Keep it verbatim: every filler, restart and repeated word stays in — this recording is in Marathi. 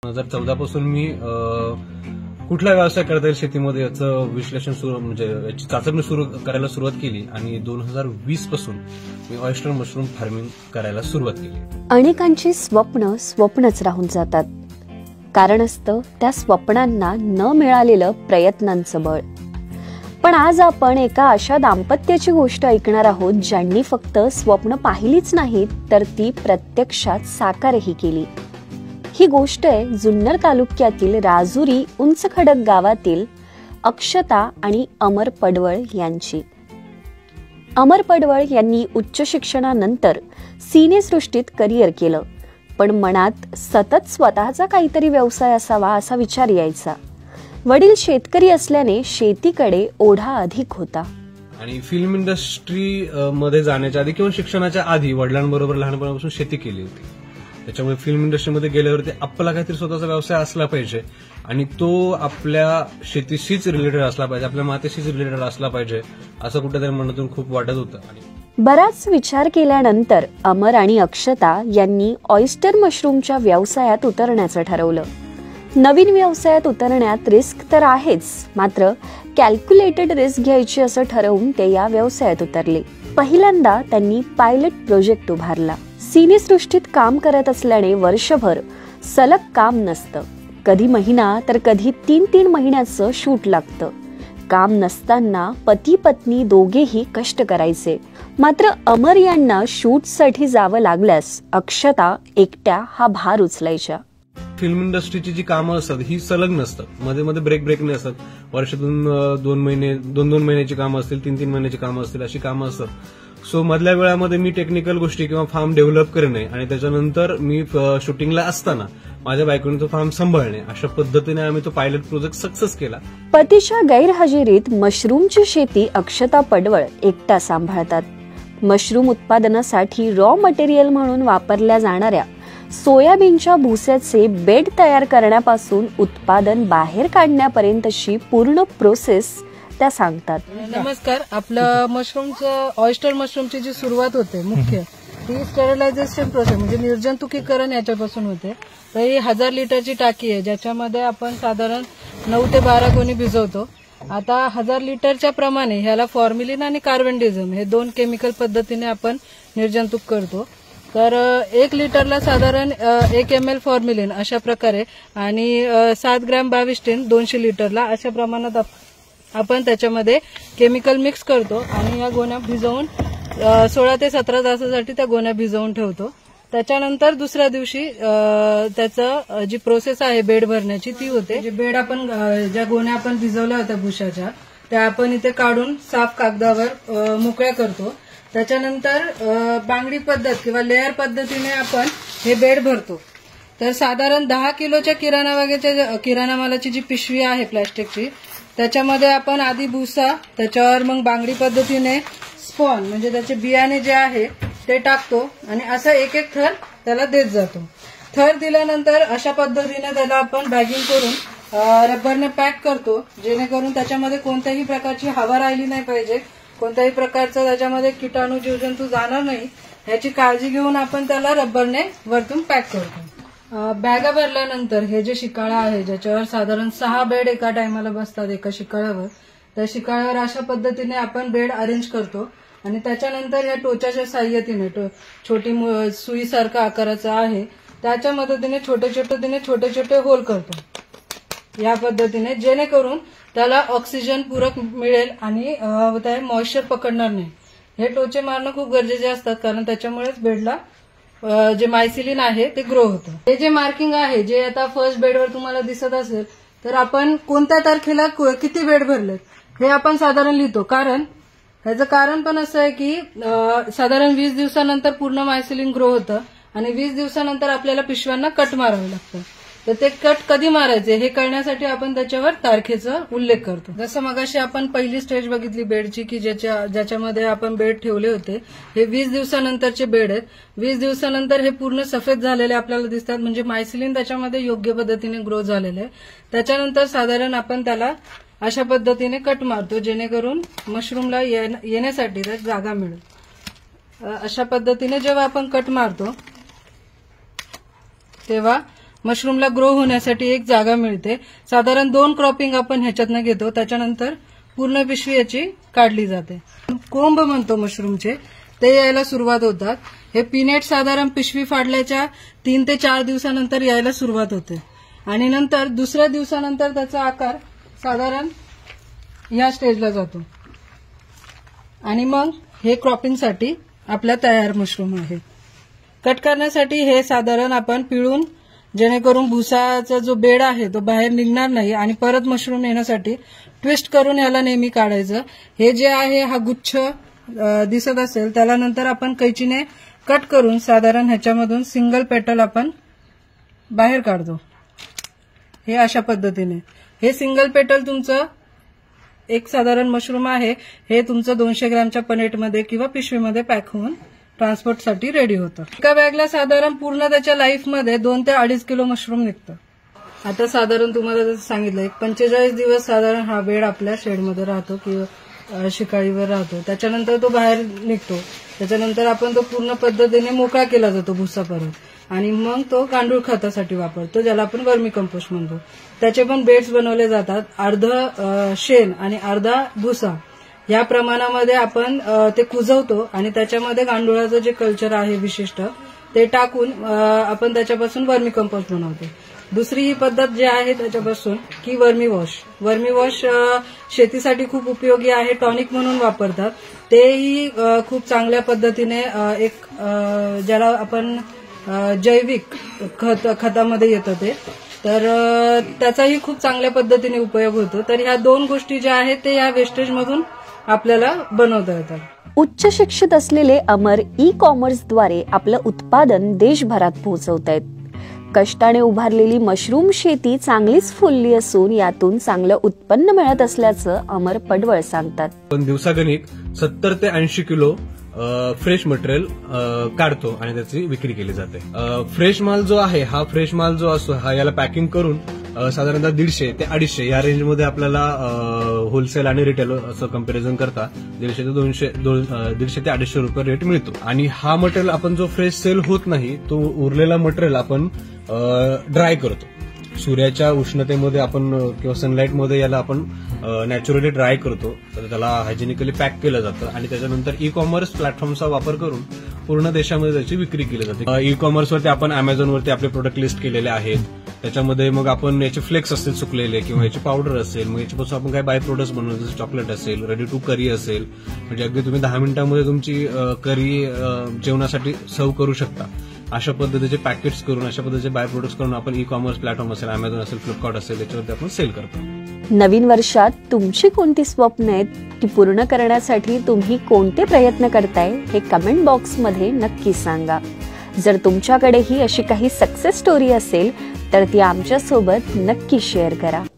दोन हजार चौदा पासून मी कुठला व्यवसाय करता येईल शेतीमध्ये याचं विश्लेषण सुरू म्हणजे याची चाचपणी सुरू करायला सुरुवात केली आणि दोन हजार वीस पासून मी ऑयस्टर मशरूम फार्मिंग करायला सुरुवात केली. अनेकांची स्वप्न स्वप्नच राहून जातात. कारण असतं त्या स्वप्नांना न मिळालेलं प्रयत्नांचं बळ. पण आज आपण एका अशा दाम्पत्याची गोष्ट ऐकणार आहोत ज्यांनी फक्त स्वप्न पाहिलीच नाहीत तर ती प्रत्यक्षात साकारही केली. ही गोष्ट आहे जुन्नर तालुक्यातील राजुरी उंच खडक गावातील अक्षता आणि अमर पडवळ यांची. अमर पडवळ यांनी उच्च शिक्षणानंतर सिनेसृष्टीत करिअर केलं, पण मनात सतत स्वतःचा काहीतरी व्यवसाय असावा असा विचार यायचा. वडील शेतकरी असल्याने शेतीकडे ओढा अधिक होता. आणि फिल्म इंडस्ट्री मध्ये जाण्याच्या आधी किंवा शिक्षणाच्या आधी वडिलांबरोबर लहानपणापासून शेती केली होती. त्याच्यामुळे फिल्म इंडस्ट्रीमध्ये गेल्यावरती आपला काहीतरी स्वतःचा व्यवसाय असला पाहिजे आणि तो आपल्या शेतीशीच रिलेटेड असला पाहिजे, आपल्या मातेशीच रिलेटेड असला पाहिजे असं कुठेतरी मनातून खूप वाटत होतं. बराच विचार केल्यानंतर अमर आणि अक्षता यांनी ऑयस्टर मशरूमच्या व्यवसायात उतरण्याचं ठरवलं. नवीन व्यवसायात उतरण्यात रिस्क तर आहेच, मात्र कॅल्क्युलेटेड रिस्क घ्यायची असं ठरवून ते या व्यवसायात उतरले. पहिल्यांदा त्यांनी पायलट प्रोजेक्ट उभारला. सिनेसृष्टीत काम करत असल्याने वर्षभर सलग काम नसतं. कधी महिना तर कधी तीन तीन महिन्याचं शूट लागतं. काम नसताना पती पत्नी दोघेही कष्ट करायचे. मात्र अमर यांना शूटसाठी जावं लागल्यास अक्षता एकट्या हा भार उचलायच्या. फिल्म इंडस्ट्रीची जी कामं असतात ही सलग नसतात, मध्ये मध्ये ब्रेक ब्रेक नाही असतात. वर्षातून दोन महिने दोन दोन महिन्याची कामं असतील, तीन तीन महिन्याची कामं असतील, अशी कामं असतात. सो मधल्या वेळामध्ये मी टेक्निकल गोष्टी किंवा फार्म डेव्हलप करणे आणि त्याच्यानंतर मी शूटिंगला असताना माझ्या बायकोने तो फार्म सांभाळणे, अशा पद्धतीने आम्ही तो पायलट प्रोजेक्ट सक्सेस केला. पतीच्या गैरहजेरीत मशरूमची शेती अक्षता पडवळ एकटा सांभाळतात. मशरूम उत्पादनासाठी रॉ मटेरियल म्हणून वापरल्या जाणाऱ्या सोयाबीनच्या भुस्याचे बेड तयार करण्यापासून उत्पादन बाहेर काढण्यापर्यंतची पूर्ण प्रोसेस त्या सांगतात. नमस्कार. आपलं मशरूमचं ऑयस्टर मशरूमची जी सुरुवात होते मुख्य ती स्टरलायझेशन प्रोसेस म्हणजे निर्जंतुकीकरण याच्यापासून होते. तर ही हजार लिटरची टाकी आहे ज्याच्यामध्ये आपण साधारण नऊ ते बारा गोणी भिजवतो. आता हजार लिटरच्या प्रमाणे ह्याला फॉर्मिलिन आणि कार्बनडिझम हे दोन केमिकल पद्धतीने आपण निर्जंतुक करतो. तर एक लिटरला साधारण एक एम एल फॉर्मिलिन अशा प्रकारे आणि सात ग्रॅम बाविस्टीन दोनशे लिटरला अशा प्रमाणात आपण त्याच्यामध्ये केमिकल मिक्स करतो आणि या गोण्या भिजवून सोळा ते सतरा तासासाठी त्या गोण्या भिजवून ठेवतो. त्याच्यानंतर दुसऱ्या दिवशी त्याचं जी प्रोसेस आहे बेड भरण्याची ती होते. जे बेड आपण ज्या गोण्या आपण भिजवल्या होत्या भुशाच्या त्या आपण इथे काढून साफ कागदावर मोकळ्या करतो. त्याच्यानंतर बांगडी पद्धत किंवा लेअर पद्धतीने आपण हे बेड भरतो. तर साधारण दहा किलोच्या किराणा वगैरेच्या किराणा मालाची जी पिशवी आहे प्लॅस्टिकची त्याच्यामध्ये आपण आधी भुसा, त्याच्यावर मग बांगडी पद्धतीने स्पॉन म्हणजे त्याचे बियाणे जे आहे ते टाकतो आणि असं एक एक थर त्याला देत जातो. थर दिल्यानंतर अशा पद्धतीने त्याला आपण बॅगिंग करून रबरने पॅक करतो जेणेकरून त्याच्यामध्ये कोणत्याही प्रकारची हवा राहिली नाही पाहिजे, कोणत्याही प्रकारचं त्याच्यामध्ये किटाणू जीवजंतू जाणार नाही ह्याची काळजी घेऊन आपण त्याला रबरने वरतून पॅक करतो. बॅगा भरल्यानंतर हे जे शिकाळा आहे ज्याच्यावर साधारण सहा बेड एका टायमाला बसतात एका शिकाळ्यावर, त्या शिकाळ्यावर अशा पद्धतीने आपण बेड अरेंज करतो आणि त्याच्यानंतर या टोचाच्या साह्यातीने छोटी सुईसारखा आकाराचा आहे त्याच्या मदतीने छोटे छोटे छोटे छोटे होल करतो या पद्धतीने जेणेकरून त्याला ऑक्सिजन पूरक मिळेल आणि त्या मॉइश्चर पकडणार नाही. हे टोचे मारणं खूप गरजेचे असतात कारण त्याच्यामुळेच बेडला जे मायसिलिन आहे ते ग्रो होतं. हे जे मार्किंग आहे जे आता फर्स्ट बेडवर तुम्हाला दिसत असेल तर आपण कोणत्या तारखेला किती बेड भरलेत हे आपण साधारण लिहितो. कारण ह्याचं कारण पण असं आहे की साधारण वीस दिवसानंतर पूर्ण मायसिलिन ग्रो होतं आणि वीस दिवसानंतर आपल्याला पिशव्यांना कट मारावं लागतं. तर ते कट कधी मारायचे हे कळण्यासाठी आपण त्याच्यावर तारखेचा उल्लेख करतो. जसं मगाशी आपण पहिली स्टेज बघितली बेडची की ज्याच्या ज्याच्यामध्ये आपण बेड ठेवले होते हे वीस दिवसानंतरचे बेड आहेत. वीस दिवसानंतर हे पूर्ण सफेद झालेले आपल्याला दिसतात म्हणजे मायसिलिन त्याच्यामध्ये योग्य पद्धतीने ग्रो झालेले आहे. त्याच्यानंतर साधारण आपण त्याला अशा पद्धतीने कट मारतो जेणेकरून मशरूमला येण्यासाठी त्यात जागा मिळेल. अशा पद्धतीने जेव्हा आपण कट मारतो तेव्हा मशरूमला ग्रो होण्यासाठी एक जागा मिळते. साधारण दोन क्रॉपिंग आपण ह्याच्यातनं घेतो, त्याच्यानंतर पूर्ण पिशवी याची काढली जाते. कोंब म्हणतो मशरूमचे, ते यायला सुरुवात होतात. हे पिनेट साधारण पिशवी फाडल्याच्या तीन ते चार दिवसानंतर यायला सुरुवात होते आणि नंतर दुसऱ्या दिवसानंतर त्याचा आकार साधारण या स्टेजला जातो आणि मग हे क्रॉपिंगसाठी आपला तयार मशरूम आहे. कट करण्यासाठी हे साधारण आपण पिळून, जेणेकरून भुसाचा जो बेड आहे तो बाहेर निघणार नाही आणि परत मशरूम येण्यासाठी ट्विस्ट करून याला नेहमी काढायचं. हे जे आहे हा गुच्छ दिसत असेल त्याला नंतर आपण कैचीने कट करून साधारण ह्याच्यामधून सिंगल पेटल आपण बाहेर काढतो. हे अशा पद्धतीने हे सिंगल पेटल तुमचं एक साधारण मशरूम आहे, हे तुमचं दोनशे ग्रॅमच्या पनेटमध्ये किंवा पिशवीमध्ये पॅक होऊन ट्रान्सपोर्टसाठी रेडी होतं. एका बॅगला साधारण पूर्ण त्याच्या लाईफमध्ये दोन ते अडीच किलो मशरूम निघतं. आता साधारण तुम्हाला जसं सांगितलं एक पंचेचाळीस दिवस साधारण हा बेड आपल्या शेडमध्ये राहतो किंवा शिकाळीवर राहतो. त्याच्यानंतर तो बाहेर निघतो. त्याच्यानंतर आपण तो पूर्ण पद्धतीने मोकळा केला जातो भुसा परत आणि मग तो गांडूळ खतासाठी वापरतो, ज्याला आपण वर्मी कंपोस्ट म्हणतो. त्याचे पण बेड्स बनवले जातात. अर्ध शेण आणि अर्धा भुसा या प्रमाणामध्ये आपण ते कुजवतो आणि त्याच्यामध्ये गांडुळाचं जे कल्चर आहे विशिष्ट ते टाकून आपण त्याच्यापासून वर्मी कंपोस्ट बनवतो. दुसरी ही पद्धत जी आहे त्याच्यापासून की वर्मी वॉश. वर्मी वॉश शेतीसाठी खूप उपयोगी आहे, टॉनिक म्हणून वापरतात. तेही खूप चांगल्या पद्धतीने एक ज्याला आपण जैविक खत खतामध्ये येतं ते, तर त्याचाही खूप चांगल्या पद्धतीने उपयोग होतो. तर ह्या दोन गोष्टी ज्या आहेत ते या वेस्टेजमधून आपल्याला बनवता येतात. उच्च शिक्षित असलेले अमर ई कॉमर्सद्वारे आपलं उत्पादन देशभरात पोहोचवतायत. कष्टाने उभारलेली मशरूम शेती चांगलीच फुलली असून यातून चांगलं उत्पन्न मिळत असल्याचं अमर पडवळ सांगतात. पण दिवसागणिक सत्तर ते ऐंशी किलो फ्रेश मटेरियल काढतो आणि त्याची विक्री केली जाते. फ्रेश माल जो आहे हा फ्रेश माल जो असतो हा याला पॅकिंग करून साधारणतः दीडशे ते अडीचशे या रेंजमध्ये आपल्याला होलसेल आणि रिटेल असं कम्पॅरिझन करता दीडशे ते दोनशे दीडशे ते अडीचशे रुपये रेट मिळतो. आणि हा मटेरियल आपण जो फ्रेश सेल होत नाही तो उरलेला मटेरियल आपण ड्राय करतो. सूर्याच्या उष्णतेमध्ये आपण किंवा सनलाईटमध्ये याला आपण नॅचरली ड्राय करतो. तर त्याला हायजेनिकली पॅक केलं जातं आणि त्याच्यानंतर ई कॉमर्स प्लॅटफॉर्मचा वापर करून पूर्ण देशामध्ये त्याची विक्री केली जाते. ई कॉमर्सवरती आपण अमेझॉनवरती आपले प्रोडक्ट लिस्ट केलेले आहेत. त्याच्यामध्ये मग आपण याचे फ्लेक्स असतील सुकलेले किंवा याची पावडर असेल, मग याच्यापासून आपण काही बाय प्रोडक्ट्स बनवतो, जसं चॉकलेट असेल, रेडी टू करी असेल, म्हणजे अगदी तुम्ही दहा मिनिटांमध्ये तुमची करी जेवणासाठी सर्व्ह करू शकता. अशा पद्धतीचे पॅकेट्स करून, अशा पद्धतीचे बाय प्रोडक्ट्स करून आपण ई कॉमर्स प्लॅटफॉर्म असेल, अमेझॉन असेल, फ्लिपकार्ट असेल, याच्यावरती आपण सेल करतो. नवीन वर्षात तुमची कोणती स्वप्न आहेत ती पूर्ण करण्यासाठी तुम्ही कोणते प्रयत्न करताय हे कमेंट बॉक्समध्ये नक्की सांगा. जर तुमच्याकडेही अशी काही सक्सेस स्टोरी असेल तर ती आमच्यासोबत नक्की शेअर करा.